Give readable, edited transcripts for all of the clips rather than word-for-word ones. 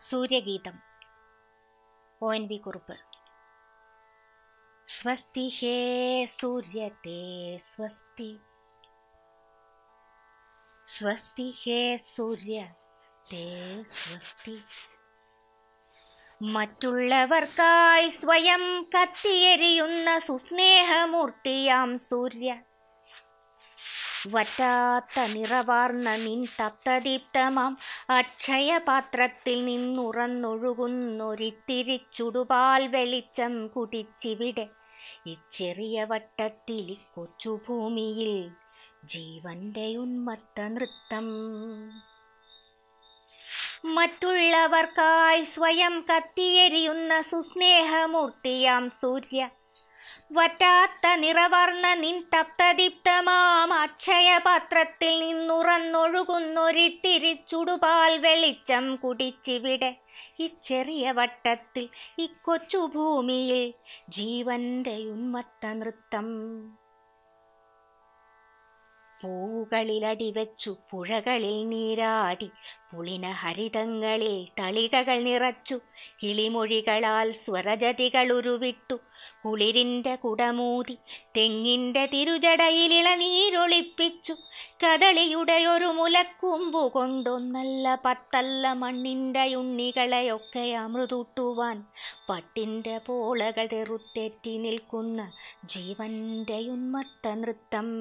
സൂര്യഗീതം. ONV Kurup. സ്വസ്തി ഹേ സൂര്യത്തെ സ്വസ്തി, സ്വസ്തി ഹേ സൂര്യത്തെ സ്വസ്തി. മറ്റുള്ളവർക്കായി സ്വയം കത്തിയെരിയുന്ന സുസ്നേഹമൂർത്തിയാം സൂര്യ, വറ്റാത്ത നിറവാർന്ന നിൻ തപ്തദീപ്തമാം അക്ഷയപാത്രത്തിൽ നിന്നുറന്നൊഴുകുന്നൊരിത്തിരി ചുടുപാൽ വെളിച്ചം കുടിച്ചിവിടെ ഇച്ചെറിയ വട്ടത്തിൽ കൊച്ചുഭൂമിയിൽ ജീവന്റെ ഉന്മത്ത നൃത്തം. മറ്റുള്ളവർക്കായി സ്വയം കത്തിയെരിയുന്ന സുസ്നേഹമൂർത്തിയാം സൂര്യ, വറ്റാത്ത നിറവർണ്ണ നിൻ തപ്തദീപ്തമാം അക്ഷയപാത്രത്തിൽ നിന്നുറന്നൊഴുകുന്നൊരിത്തിരി ചുടുപാൽ വെളിച്ചം കുടിച്ചിവിടെ ഇച്ചെറിയ വട്ടത്തിൽ ഇക്കൊച്ചുഭൂമിയിൽ ജീവന്റെ ഉന്മത്ത നൃത്തം. പൂവുകളിലടിവെച്ചു പുഴകളിൽ നീരാടി പുളിന ഹരിതങ്ങളിൽ തളികകൾ നിറച്ചു കിളിമൊഴികളാൽ സ്വരജതികൾ ഉരുവിട്ടു കുളിരിൻ്റെ കുടമൂതി തെങ്ങിൻ്റെ തിരുജടയിലിളനീരൊളിപ്പിച്ചു കദളിയുടെ ഒരു മുലക്കൂമ്പു കൊണ്ടൊന്നല്ല പത്തല്ല മണ്ണിൻ്റെ ഉണ്ണികളെയൊക്കെ അമൃതൂട്ടുവാൻ പട്ടിൻ്റെ പോളകൾ തെറുത്തേറ്റി നിൽക്കുന്ന ജീവന്റെ ഉന്മത്ത നൃത്തം.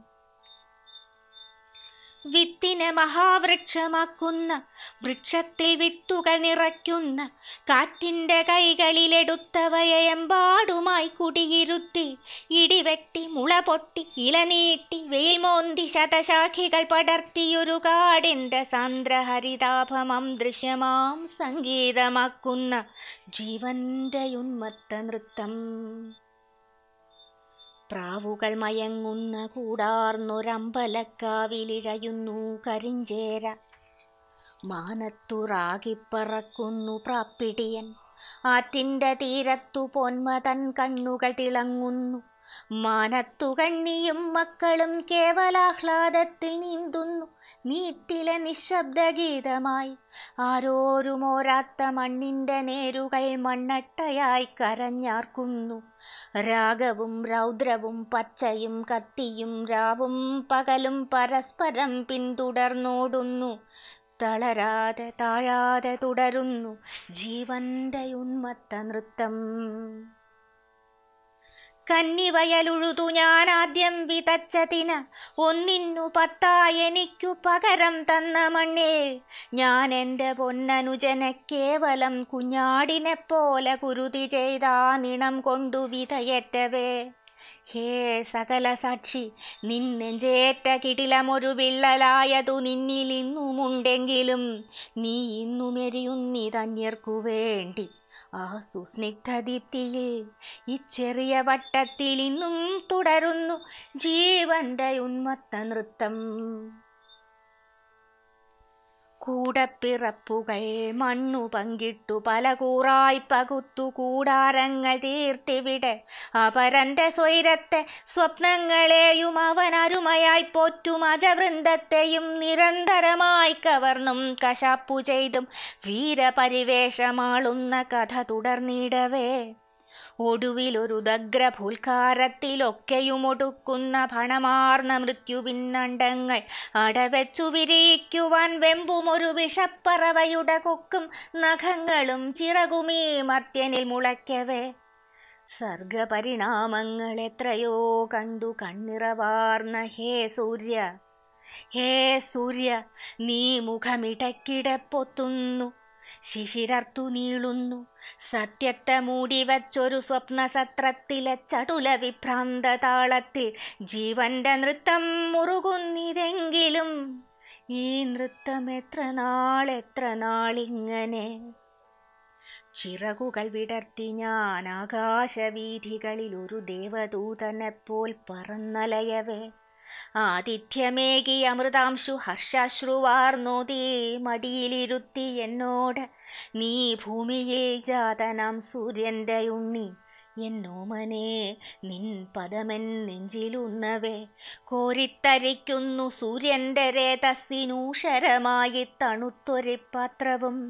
വിത്തിനെ മഹാവൃക്ഷമാക്കുന്ന വൃക്ഷത്തിൽ വിത്തുകൾ നിറയ്ക്കുന്ന കാറ്റിൻ്റെ കൈകളിലെടുത്തവയെ എമ്പാടുമായി കുടിയിരുത്തി ഇടിവെട്ടി മുള പൊട്ടി ഇലനീട്ടി വെയിൽ മോന്തി ശതശാഖികൾ പടർത്തിയൊരു കാടിൻ്റെ സാന്ദ്രഹരിതാഭമം ദൃശ്യമാം സംഗീതമാക്കുന്ന ജീവന്റെ ഉന്മത്ത നൃത്തം. പ്രാവുകൾ മയങ്ങുന്ന കൂടാർന്നൊരമ്പലക്കാവിലിഴയുന്നു കരിഞ്ചേര, മാനത്തുറാകിപ്പറക്കുന്നു പ്രാപ്പിടിയൻ, ആറ്റിൻ്റെ തീരത്തു പൊന്മതൻ കണ്ണുകൾ തിളങ്ങുന്നു, മാനത്തു കണ്ണിയും മക്കളും കേവലാഹ്ലാദത്തിൽ നീന്തുന്നു നീട്ടിലെ നിശബ്ദഗീതമായി. ആരോരുമോരാത്ത മണ്ണിൻ്റെ നേരുകൾ മണ്ണട്ടയായി കരഞ്ഞാർക്കുന്നു, രാഗവും രൗദ്രവും പച്ചയും കത്തിയും രാവും പകലും പരസ്പരം പിന്തുടർന്നോടുന്നു, തളരാതെ താഴാതെ തുടരുന്നു ജീവന്റെ ഉന്മത്ത നൃത്തം. കന്നിവയലുഴുതു ഞാൻ ആദ്യം വിതച്ചതിന് ഒന്നിന്നു പത്തായെനിക്കു പകരം തന്ന മണ്ണിൽ ഞാൻ എൻ്റെ പൊന്നനുജനെ കേവലം കുഞ്ഞാടിനെ പോലെ കുരുതി ചെയ്താ നിണം കൊണ്ടു വിതയേറ്റവേ. ഹേ സകല സാക്ഷി, നിന്നെഞ്ചേറ്റ കിടിലമൊരു വിള്ളലായതു നിന്നിൽ ഇന്നുമുണ്ടെങ്കിലും നീ ഇന്നുമെരിയുന്നിതന്യർക്കു വേണ്ടി ആ സുസ്നിഗ്ധദീപ്തിയിൽ ഇച്ചെറിയ വട്ടത്തിൽ ഇന്നും തുടരുന്നു ജീവന്റെ ഉന്മത്ത നൃത്തം. കൂടപ്പിറപ്പുകൾ മണ്ണു പങ്കിട്ടു പല കൂറായി പകുത്തു കൂടാരങ്ങൾ തീർത്തിവിടെ അപരന്റെ സ്വൈരത്തെ സ്വപ്നങ്ങളെയും അവൻ അരുമയായി പോറ്റും അജവൃന്ദത്തെയും നിരന്തരമായി കവർന്നും കശാപ്പു ചെയ്തും വീരപരിവേഷമാളുന്ന കഥ തുടർന്നിടവേ ഒടുവിലൊരു ദഗ്രഭൂൽക്കാരത്തിലൊക്കെയും ഒടുക്കുന്ന ഭണമാർന്ന മൃത്യുവിന്നണ്ടങ്ങൾ അടവെച്ചു വിരിയിക്കുവാൻ വെമ്പുമൊരു വിഷപ്പറവയുടെ കൊക്കും നഖങ്ങളും ചിറകുമീ മർത്യനിൽ മുളയ്ക്കവേ. സർഗപരിണാമങ്ങൾ എത്രയോ കണ്ടു കണ്ണിറവാർന്ന ഹേ സൂര്യ, ഹേ സൂര്യ, നീ മുഖമിടക്കിടെ പൊത്തുന്നു, ശിശിരർത്തു നീളുന്നു, സത്യത്തെ മൂടിവച്ചൊരു സ്വപ്നസത്രത്തിലെ ചടുല വിഭ്രാന്ത താളത്തിൽ ജീവന്റെ നൃത്തം മുറുകുന്നിതെങ്കിലും ഈ നൃത്തം എത്ര നാളിങ്ങനെ. ചിറകുകൾ വിടർത്തി ഞാൻ ആകാശവീഥികളിൽ ഒരു ദേവദൂതനെപ്പോൽ പറന്നലയവേ ആതിഥ്യമേകി അമൃതാംശു ഹർഷാശ്രുവാർന്നോതീ മടിയിലിരുത്തി എന്നോട് നീ ഭൂമിയിൽ ജാതനാം സൂര്യന്റെ ഉണ്ണി എന്നോമനെ നിൻ പദമെൻ നെഞ്ചിലുന്നവേ കോരിത്തരിക്കുന്നു സൂര്യന്റെ രേതസ്സിനൂഷരമായി തണുത്തൊരു പാത്രവും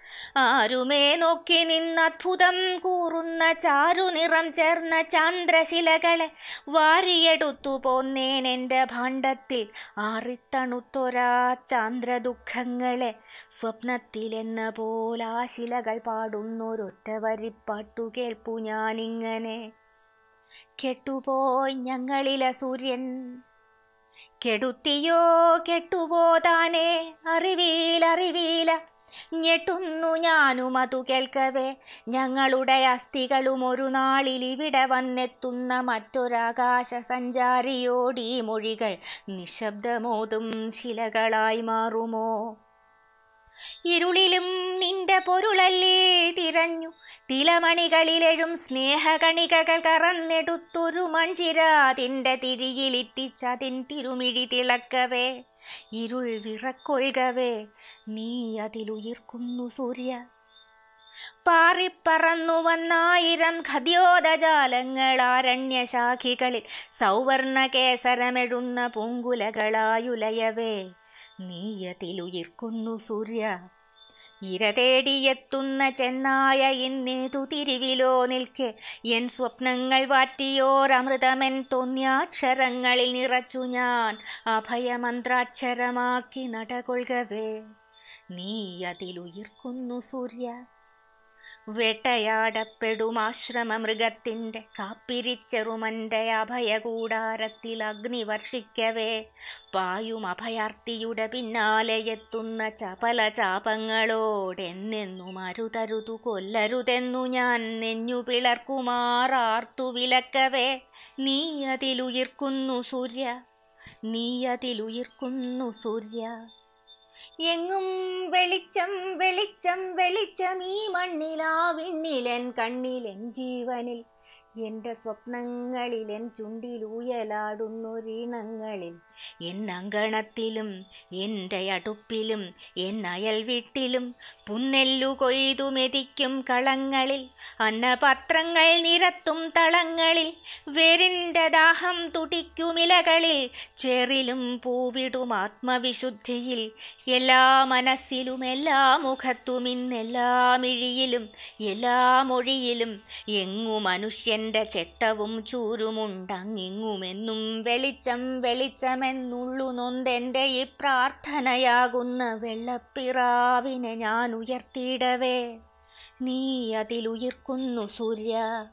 ആരുമേ നോക്കി നിന്നത്ഭുതം കൂറുന്ന ചാരുനിറം ചേർന്ന ചന്ദ്രശിലകളെ വാരിയെടുത്തു പോന്നേൻ എൻ്റെ ഭാണ്ഡത്തിൽ ആറിത്തണുത്തൊരാ ചാന്ദ്രദുഃഖങ്ങളെ. സ്വപ്നത്തിലെന്ന പോലാ ശിലകൾ പാടുന്നൊരൊറ്റ വരിപ്പാട്ടു കേൾപ്പു ഞാനിങ്ങനെ. കെട്ടുപോയി ഞങ്ങളിലെ സൂര്യൻ, കെടുത്തിയോ കെട്ടുപോതാനേ, അറിവീല ഞെട്ടുന്നു ഞാനും അതു കേൾക്കവേ. ഞങ്ങളുടെ അസ്ഥികളും ഒരു നാളിൽ ഇവിടെ വന്നെത്തുന്ന മറ്റൊരാകാശ സഞ്ചാരിയോടീ മൊഴികൾ നിശബ്ദമോതും ശിലകളായി മാറുമോ? ഇരുളിലും നിന്റെ പൊരുളല്ലേ തിരഞ്ഞു തിലമണികളിലെഴും സ്നേഹകണികകൾ കറന്നെടുത്തൊരു മൺചിരാതിൻ്റെ തിരിയിലിറ്റിച്ചതിൻ തിരുമിഴി തിളക്കവേ. ഇരുൾ വിറക്കൊള്ളുകവേ, നീ അതിലുയിർക്കുന്നു സൂര്യ. പാറിപ്പറന്നു വന്നായിരം ഖദ്യോതജാലങ്ങൾ ആരണ്യശാഖികളിൽ സൗവർണ കേസരമെഴുന്ന പൂങ്കുലകളായുലയവേ. നീയതിലുയിർക്കുന്നു സൂര്യ. ഇര തേടിയെത്തുന്ന ചെന്നായ ഇന്നേതു തിരിവിലോ നിൽക്കെ എൻ സ്വപ്നങ്ങൾ വാറ്റിയോരമൃതമെൻ തോന്നിയാക്ഷരങ്ങളിൽ നിറച്ചു ഞാൻ അഭയമന്ത്രാക്ഷരമാക്കി നടകൊള്ളുകവേ. നീയതിലുയിർക്കുന്നു സൂര്യ. വേട്ടയാടപ്പെടുമാശ്രമ മൃഗത്തിൻ്റെ കാപ്പിരിച്ചെറുമൻ്റെ അഭയകൂടാരത്തിൽ അഗ്നി വർഷിക്കവേ. പായും അഭയാർത്തിയുടെ പിന്നാലെ എത്തുന്ന ചപല ചാപങ്ങളോടെന്നെന്നും അരുതരുതു കൊല്ലരുതെന്നു ഞാൻ നെഞ്ഞു പിളർക്കുമാറാർത്തു വിലക്കവേ. നീ അതിലുയിർക്കുന്നു സൂര്യ, നീയതിലുയിർക്കുന്നു സൂര്യ. എങ്ങും വെളിച്ചം വെളിച്ചം വെളിച്ചം ഈ മണ്ണിലാ വിണ്ണിലെൻ കണ്ണിലെൻ ജീവനിൽ എൻ്റെ സ്വപ്നങ്ങളിലെൻ ചുണ്ടിലൂയലാടുന്നൊരീണങ്ങളിൽ എൻ അങ്കണത്തിലും എൻ്റെ അടുപ്പിലും എൻ അയൽ വീട്ടിലും പുന്നെല്ലു കൊയ്തു മെതിക്കും കളങ്ങളിൽ അന്നപത്രങ്ങൾ നിരത്തും തളങ്ങളിൽ വേരിൻ്റെ ദാഹം തുടിക്കുമിലകളിൽ ചേറിലും പൂവിടും ആത്മവിശുദ്ധിയിൽ എല്ലാ മനസ്സിലും എല്ലാ മുഖത്തും ഇന്നെല്ലാ മിഴിയിലും എല്ലാ മൊഴിയിലും എങ്ങു മനുഷ്യൻ്റെ ചെത്തവും ചൂരുമുണ്ടങ്ങിങ്ങുമെന്നും വെളിച്ചം വെളിച്ചമെന്നുള്ളു നൊന്തെൻ്റെ ഈ പ്രാർത്ഥനയാകുന്ന വെള്ളപ്പിറാവിനെ ഞാൻ ഉയർത്തിയിടവേ. നീ അതിലുയിർക്കുന്നു സൂര്യ.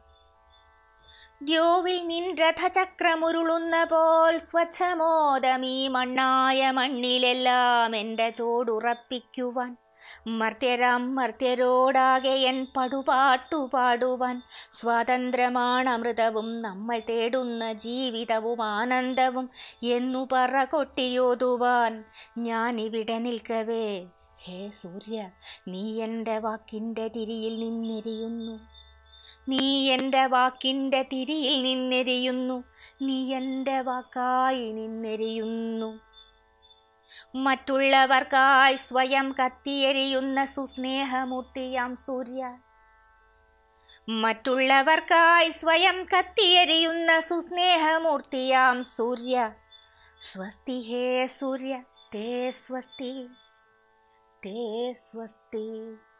ദ്യോവിൽ നിൻ രഥചക്രമുരുളുന്ന പോൽ സ്വച്ഛമോദമീ മണ്ണായ മണ്ണിലെല്ലാം എൻ്റെ ചോടുറപ്പിക്കുവാൻ മർത്യരോടാകെ എൻ പടുപാട്ടു പാടുവാൻ സ്വാതന്ത്ര്യമാണമൃതവും നമ്മൾ തേടുന്ന ജീവിതവും ആനന്ദവും എന്നു പറ കൊട്ടിയോതുവാൻ ഞാനിവിടെ നിൽക്കവേ. ഹേ സൂര്യ, നീ എൻ്റെ വാക്കിൻ്റെ തിരിയിൽ നിന്നെരിയുന്നു, നീ എൻ്റെ വാക്കിൻ്റെ തിരിയിൽ നിന്നെരിയുന്നു, നീ എൻ്റെ വാക്കായി നിന്നെരിയുന്നു. മറ്റുള്ളവർക്കായി സ്വയം കത്തിയെരിയുന്ന സുസ്നേഹമൂർത്തിയാം സൂര്യ, മറ്റുള്ളവർക്കായി സ്വയം കത്തിയെരിയുന്ന സുസ്നേഹമൂർത്തിയാം സൂര്യ. സ്വസ്തി ഹേ സൂര്യ, തേ സ്വസ്തി, തേ സ്വസ്തി.